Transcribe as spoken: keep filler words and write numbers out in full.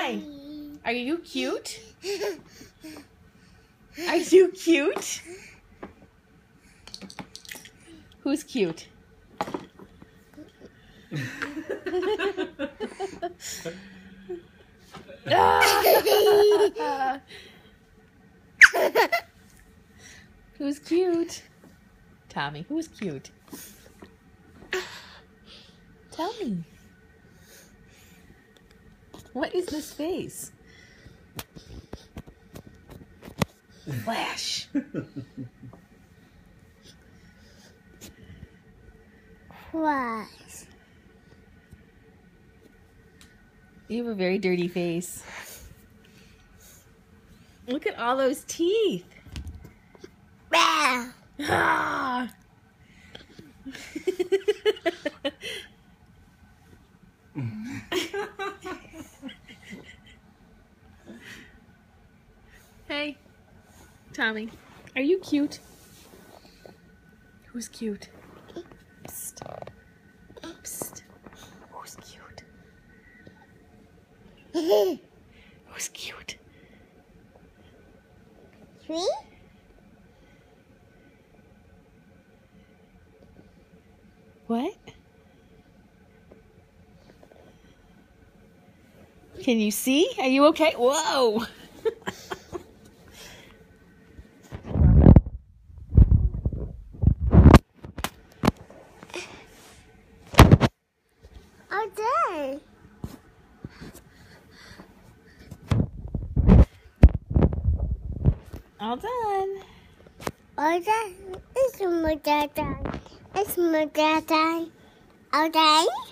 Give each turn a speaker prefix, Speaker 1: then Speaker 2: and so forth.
Speaker 1: Hi. Are you cute? Are you cute? Who's cute? Who's cute? Tommy, who's cute? Tell me. What is this face? Flash.
Speaker 2: Flash.
Speaker 1: You have a very dirty face. Look at all those teeth. Ah. Hey, Tommy, are you cute? Who's cute? Psst. Psst. Who's cute? Who's cute?
Speaker 2: Three?
Speaker 1: What? Can you see? Are you okay? Whoa!
Speaker 2: All done.
Speaker 1: All done.
Speaker 2: All done. It's my dad. It's my dad. All done.